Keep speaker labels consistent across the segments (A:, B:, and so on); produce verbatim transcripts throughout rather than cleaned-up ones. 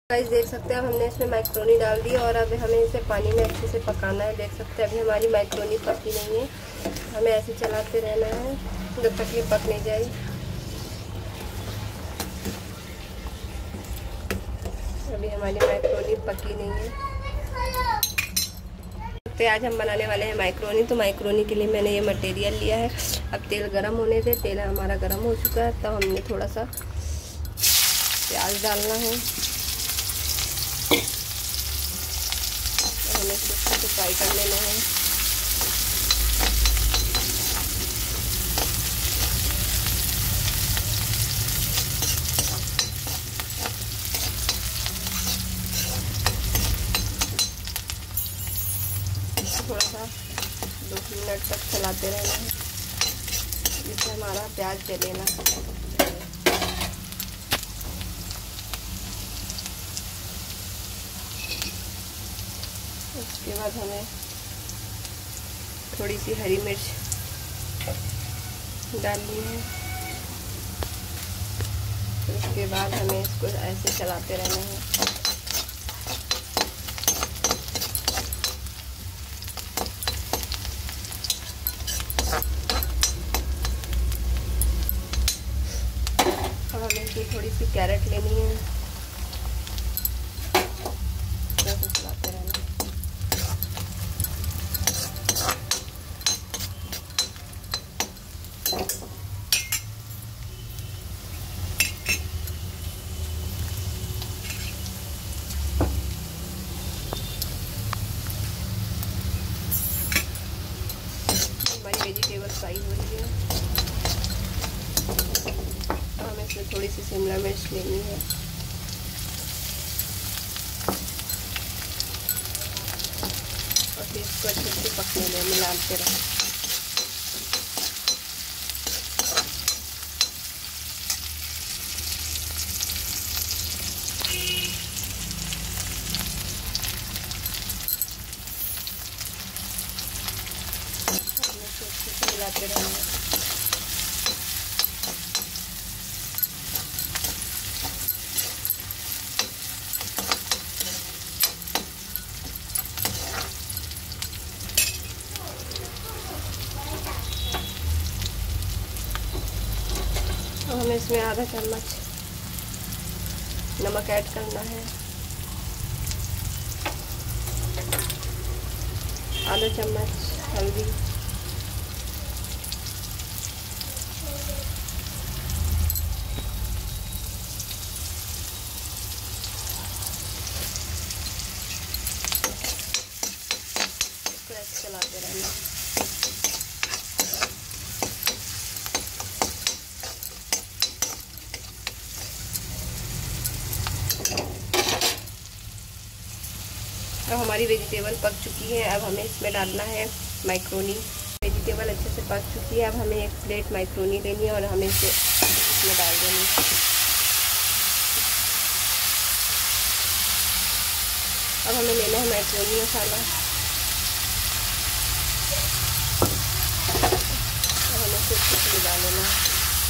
A: Guys देख सकते हैं अब हमने इसमें मैक्रोनी डाल दी और अब हमें इसे पानी में अच्छे से पकाना है। देख सकते हैं अभी हमारी मैक्रोनी पकी नहीं है, हमें ऐसे चलाते रहना है जब तक ये पक नहीं जाए। अभी हमारी मैक्रोनी पकी नहीं है। तो आज हम बनाने वाले हैं मैक्रोनी। तो मैक्रोनी के लिए मैंने ये मटेरियल लिया है। अब तेल गरम होने से, तेल हमारा गरम हो चुका है, तो हमने थोड़ा सा प्याज डालना है। हमें इसको अच्छे से फ्राई कर लेना है। थोड़ा सा दो मिनट तक चलाते रहना है जिससे हमारा प्याज जले ना। उसके बाद हमें थोड़ी सी हरी मिर्च डालनी है। फिर उसके बाद हमें इसको ऐसे चलाते रहना है। अब हमें इसकी थोड़ी सी कैरेट लेनी है, चलाते रहना है। हमारी वेजिटेबल फ्राई हो रही है। तो हमें इसमें थोड़ी सी शिमला मिर्च लेनी है और फिर इसको अच्छे से पकने में मिलाते रहें। मिलाते रहना है। तो हमें इसमें आधा चम्मच नमक ऐड करना है, आधा चम्मच हल्दी, चलाते रहना। अब हमारी वेजिटेबल पक चुकी है। अब हमें इसमें डालना है मैक्रोनी। वेजिटेबल अच्छे से पक चुकी है। अब हमें एक प्लेट मैक्रोनी लेनी है और हमें इसे इसमें डाल देनी है। अब हमें लेना है मैक्रोनी मसाला। मिला लेना है।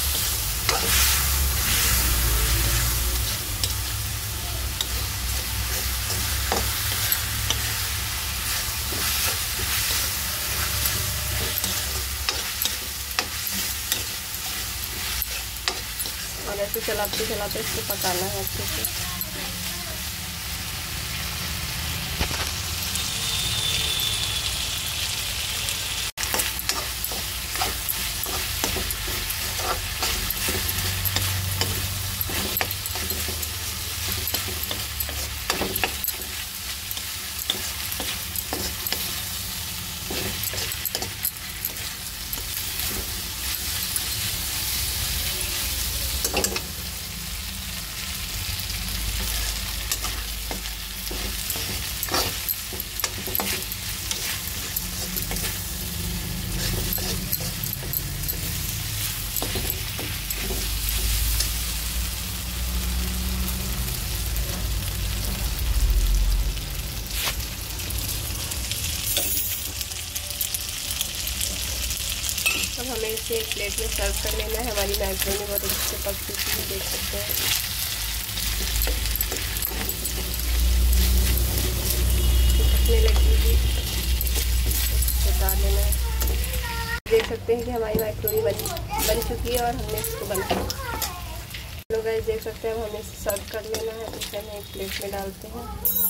A: और ऐसे चलाते चलाते इसको पकाना है अच्छे से। अब हमें इसे एक प्लेट में सर्व कर लेना है। हमारी मैक्रोनी बहुत अच्छे से पक चुकी है, देख सकते हैं। सकते हैं कि हमारी मैक्रोनी बन बन चुकी है और हमने इसको बना। लोग गाइस देख सकते हैं, अब हमें इसे सर्व कर लेना है। इसे हम एक प्लेट में डालते हैं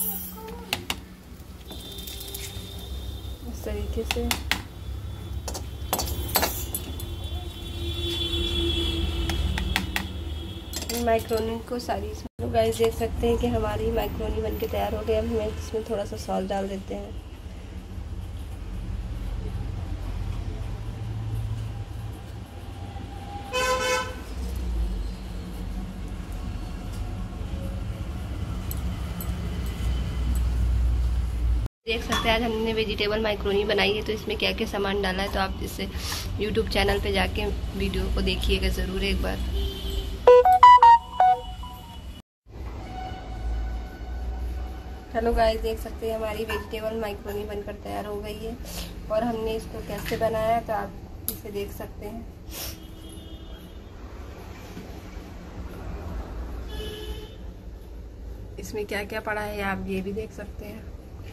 A: इस तरीके से। मैक्रोनी को सारी लोग गाइस देख सकते हैं कि हमारी मैक्रोनी बनके तैयार हो गई। अब हमें इसमें थोड़ा सा सॉस डाल देते हैं। देख सकते हैं आज हमने वेजिटेबल मैक्रोनी बनाई है, तो इसमें क्या क्या सामान डाला है तो आप इसे यूट्यूब चैनल पे जाके वीडियो को देखिएगा ज़रूर एक बार। हेलो गाइस देख सकते हैं हमारी वेजिटेबल मैक्रोनी बनकर तैयार हो गई है और हमने इसको कैसे बनाया है तो आप इसे देख सकते हैं। इसमें क्या क्या पड़ा है आप ये भी देख सकते हैं।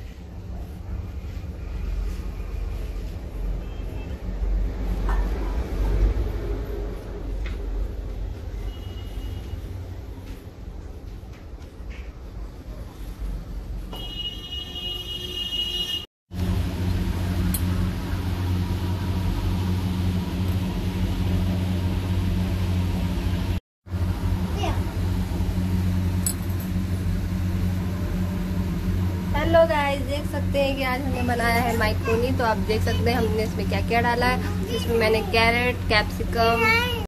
A: हेलो गाइस देख सकते हैं कि आज हमने बनाया है मैक्रोनी। तो आप देख सकते हैं हमने इसमें क्या क्या डाला है। इसमें मैंने कैरेट, कैप्सिकम,